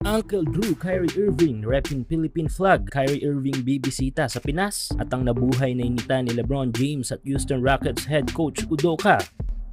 Uncle Drew Kyrie Irving repping Philippine flag. Kyrie Irving bibisita sa Pinas at ang nabuhay na inita ni LeBron James at Houston Rockets head coach Udoka.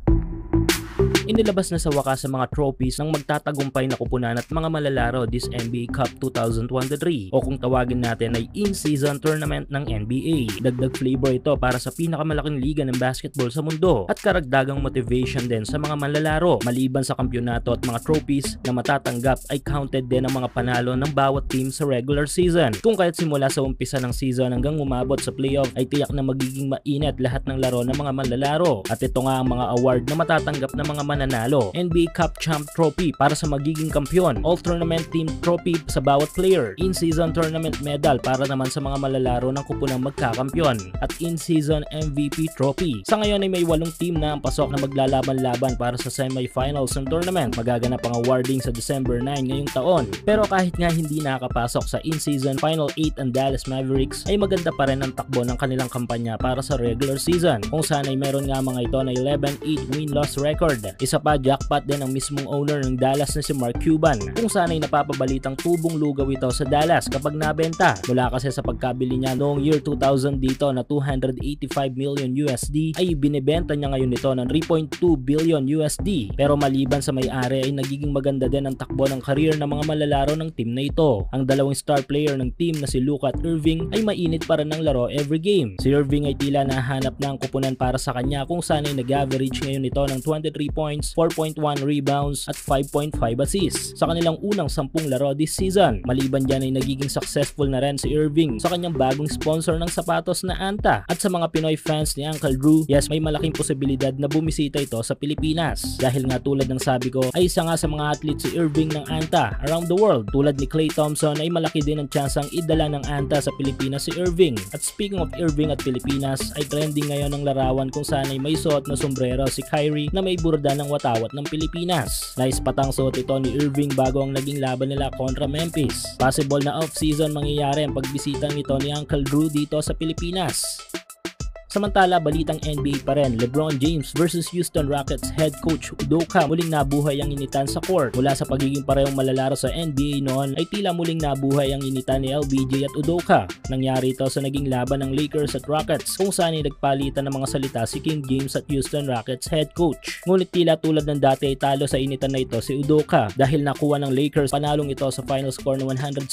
Inilabas na sa wakas sa mga trophies ng magtatagumpay na kupunan at mga malalaro this NBA Cup 2023 o kung tawagin natin ay in-season tournament ng NBA. Dagdag flavor ito para sa pinakamalaking liga ng basketball sa mundo at karagdagang motivation din sa mga malalaro. Maliban sa kampyonato at mga trophies na matatanggap ay counted din ang mga panalo ng bawat team sa regular season. Kung kaya't simula sa umpisa ng season hanggang umabot sa playoff ay tiyak na magiging mainit lahat ng laro ng mga malalaro. At ito nga ang mga award na matatanggap ng mga nanalo. NBA Cup Champ Trophy para sa magiging kampyon, All-Tournament Team Trophy sa bawat player, In-Season Tournament Medal para naman sa mga malalaro ng kupunang magkakampyon, at In-Season MVP Trophy. Sa ngayon ay may 8 team na ang pasok na maglalaban-laban para sa semifinals ng tournament. Magaganap ang awarding sa December 9 ngayong taon. Pero kahit nga hindi nakapasok sa In-Season Final 8 ang Dallas Mavericks, ay maganda pa rin ang takbo ng kanilang kampanya para sa regular season, kung saan ay meron nga mga ito na 11-8 win-loss record. Isa pa, jackpot din ang mismong owner ng Dallas na si Mark Cuban, kung saan ay napapabalitang tubong lugaw ito sa Dallas kapag nabenta. Mula kasi sa pagkabili niya noong year 2000 dito na 285 million USD ay binibenta niya ngayon ito ng 3.2 billion USD. Pero maliban sa may-ari ay nagiging maganda din ang takbo ng career ng mga malalaro ng team na ito. Ang dalawang star player ng team na si Luka at Irving ay mainit para ng laro every game. Si Irving ay tila nahanap na ang kupunan para sa kanya, kung saan ay nag-average ngayon ito ng 23 points, 4.1 rebounds at 5.5 assists sa kanilang unang 10 laro this season. Maliban dyan ay nagiging successful na rin si Irving sa kanyang bagong sponsor ng sapatos na Anta. At sa mga Pinoy fans ni Uncle Drew, yes, may malaking posibilidad na bumisita ito sa Pilipinas. Dahil nga tulad ng sabi ko, ay isa nga sa mga athlete si Irving ng Anta around the world. Tulad ni Klay Thompson ay malaki din ang tsansang idala ng Anta sa Pilipinas si Irving. At speaking of Irving at Pilipinas, ay trending ngayon ang larawan kung saan ay may suot na sombrero si Kyrie na may burda ng watawat ng Pilipinas. Nice patang suot ito ni Irving bago ang naging laban nila kontra Memphis. Possible na off-season mangyayari ang pagbisita nito ni Uncle Drew dito sa Pilipinas. Samantala, balitang NBA pa rin, LeBron James versus Houston Rockets head coach Udoka. Muling nabuhay ang initan sa court. Mula sa pagiging parehong malalaro sa NBA noon ay tila muling nabuhay ang initan ni LBJ at Udoka. Nangyari ito sa naging laban ng Lakers at Rockets, kung saan ay nagpalitan ng mga salita si King James at Houston Rockets head coach. Ngunit tila tulad ng dati ay talo sa initan na ito si Udoka dahil nakuha ng Lakers panalong ito sa final score na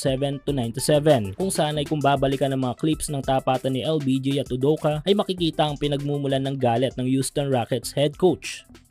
107-97, kung saan ay kung babalikan ng mga clips ng tapatan ni LBJ at Udoka ay makikita ang pinagmumulan ng galit ng Houston Rockets head coach.